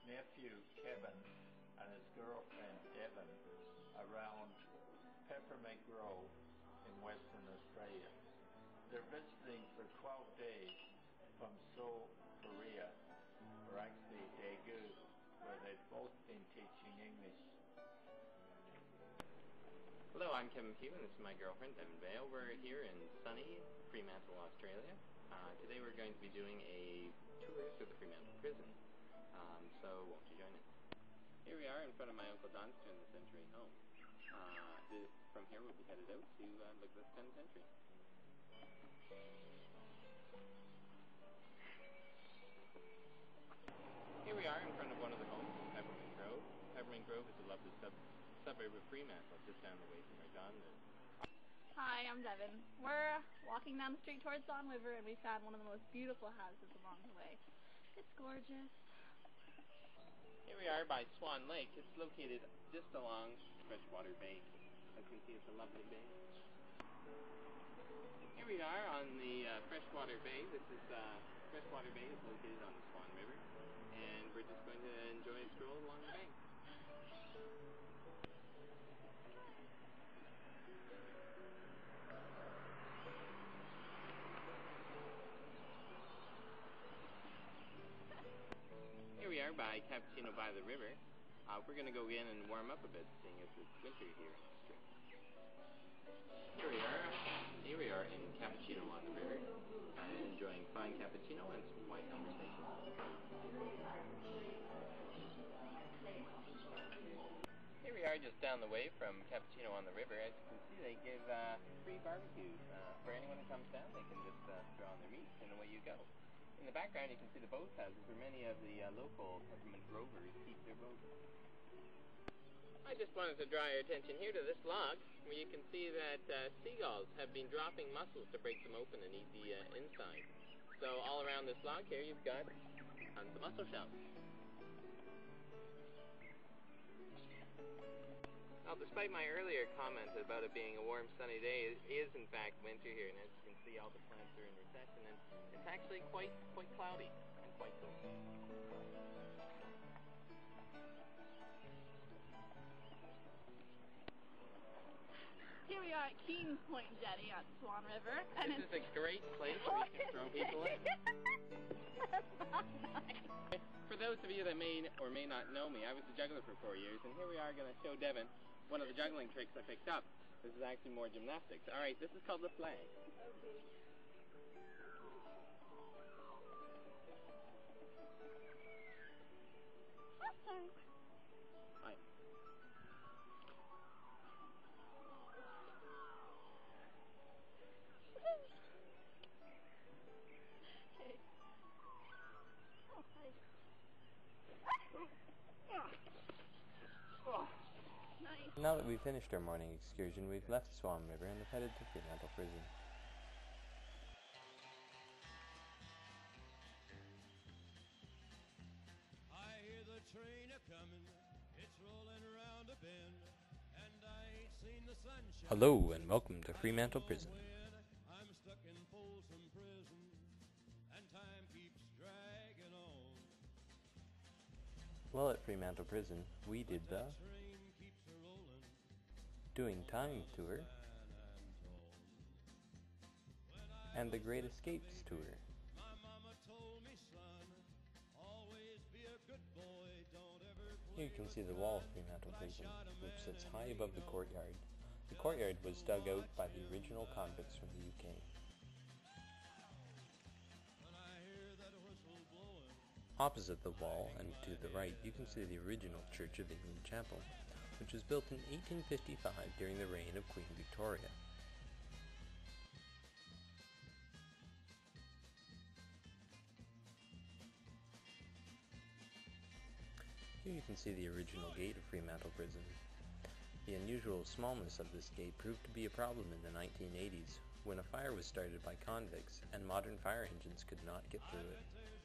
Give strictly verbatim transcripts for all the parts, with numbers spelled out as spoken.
nephew Kevin and his girlfriend Devon around Peppermint Grove in Western Australia. They're visiting for twelve days from Seoul, Korea, or actually Daegu, where they've both been teaching English. Hello, I'm Kevin Pugh, and this is my girlfriend, Devon VAIL. We're here in sunny Fremantle, Australia. Uh, today we're going to be doing a tour through the Fremantle Prison. Um, so, won't you join us? Here we are in front of my Uncle Don's turn-of-the-century home. Uh, this, from here we'll be headed out to uh, look at this penitentiary. Here we are in front of one of the homes in Peppermint Grove. Peppermint Grove is a lovely sub suburb of Fremantle, just down the way from where Don lives. Hi, I'm Devon. We're walking down the street towards Don River, and we found one of the most beautiful houses along the way. It's gorgeous. Here we are by Swan Lake. It's located just along Freshwater Bay. As you can see, it's a lovely bay. Here we are on the uh, Freshwater Bay. This is uh, Freshwater Bay is located on the Swan River, and we're just going to enjoy a stroll along the bay. Here we are by Cappuccino by the river. Uh, we're going to go in and warm up a bit, seeing as it's winter here in Australia. Here we are. Here we are in Cappuccino on the river, uh, enjoying fine cappuccino and some quiet conversation. Here we are just down the way from Cappuccino on the river. As you can see, they give uh, free barbecues. Uh, for anyone who comes down, they can just uh, throw on their meat and away you go. In the background, you can see the boathouses where many of the uh, local Peppermint Rovers keep their boats. I just wanted to draw your attention here to this log, where you can see that uh, seagulls have been dropping mussels to break them open and eat the uh, inside. So all around this log here, you've got tons of mussel shells. Now, despite my earlier comment about it being a warm, sunny day, it is in fact winter here, and as you can see, all the plants are in recession, and it's actually quite quite cloudy and quite cool. Here we are at Keen's Point Jetty on Swan River. And this is a great place where you can throw people in. For those of you that may or may not know me, I was a juggler for four years, and here we are going to show Devon one of the juggling tricks I picked up. This is actually more gymnastics. Alright, this is called the flag. Okay. Oh, sorry. Hi. Okay. Oh, hi. Oh. Nice. Now that we've finished our morning excursion, we've left Swan River and have headed to Fremantle Prison. I hear the train a-comin', it's rolling around a bend, and I ain't seen the sunshine. Hello and welcome to Fremantle Prison. I'm stuck in Folsom Prison, and time keeps dragging on. Well, at Fremantle Prison, we did the Doing Time tour and the Great Escapes tour. Here you can see the wall of Fremantle Prison, which sits high above the courtyard. The courtyard was dug out by the original convicts from the U K. Opposite the wall and to the right, you can see the original Church of England Chapel, which was built in eighteen fifty-five during the reign of Queen Victoria. Here you can see the original gate of Fremantle Prison. The unusual smallness of this gate proved to be a problem in the nineteen eighties, when a fire was started by convicts and modern fire engines could not get through it.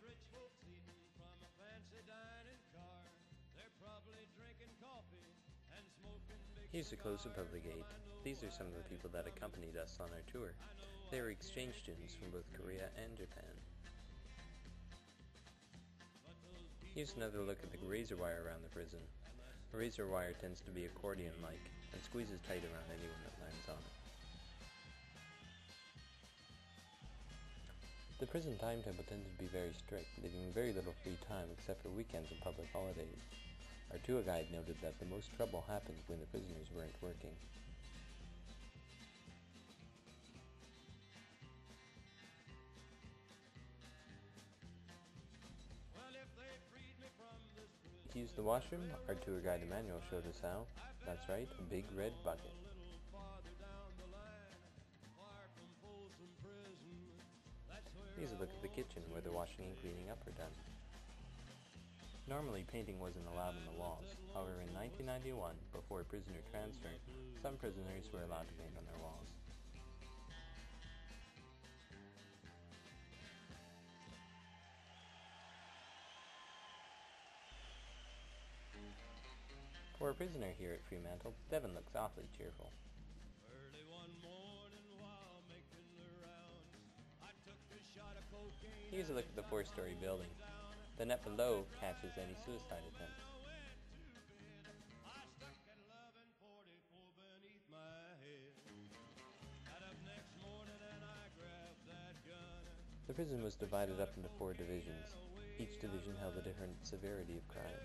Here's a close-up of the gate. These are some of the people that accompanied us on our tour. They were exchange students from both Korea and Japan. Here's another look at the razor wire around the prison. The razor wire tends to be accordion-like and squeezes tight around anyone that lands on it. The prison timetable tends to be very strict, leaving very little free time except for weekends and public holidays. Our tour guide noted that the most trouble happened when the prisoners weren't working. To use the washroom, our tour guide Emmanuel showed us how. That's right, a big red bucket. Here's a look at the kitchen where the washing and cleaning up are done. Normally painting wasn't allowed on the walls. However, in nineteen ninety-one, before a prisoner transfer, some prisoners were allowed to paint on their walls. For a prisoner here at Fremantle, Devon looks awfully cheerful. Here's a look at the four-story building. The net below catches any suicide attempts. The prison was divided up into four divisions. Each division held a different severity of crime.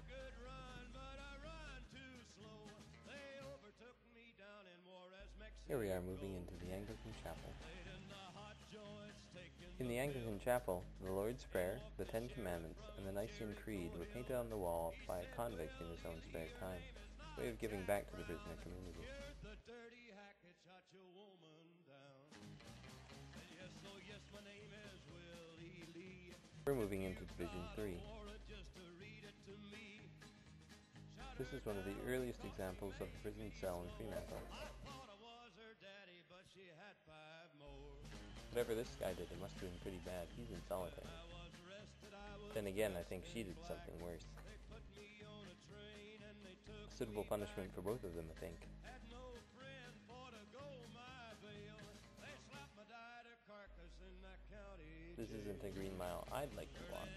Here we are moving into the Anglican Chapel. In the Anglican Chapel, the Lord's Prayer, the Ten Commandments, and the Nicene Creed were painted on the wall by a convict in his own spare time, a way of giving back to the prisoner community. We're moving into Division three. This is one of the earliest examples of a prison cell in Fremantle. Whatever this guy did, it must have been pretty bad. He's in solitary. Then again, I think she did something worse. A suitable punishment for both of them, I think. This isn't a green mile I'd like to walk.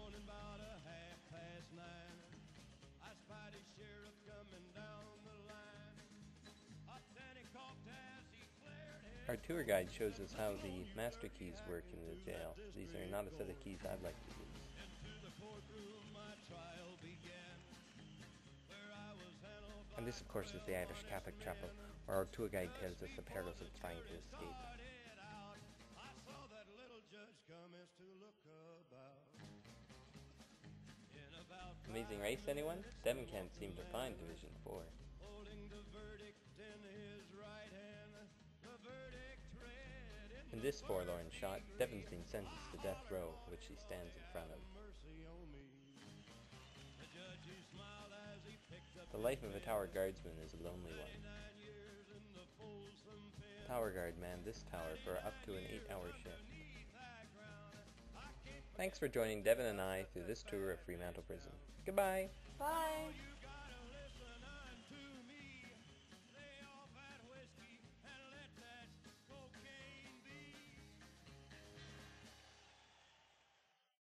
Our tour guide shows us how the master keys work in the jail. These are not a set of keys I'd like to use. And this, of course, is the Irish Catholic Chapel, where our tour guide tells us the perils of trying to escape. Amazing Race, anyone? Devon can't seem to find Division four. In this forlorn shot, Devon's been sentenced to death row, which he stands in front of. The life of a tower guardsman is a lonely one. Tower guard manned this tower for up to an eight-hour shift. Thanks for joining Devon and I through this tour of Fremantle Prison. Goodbye! Bye!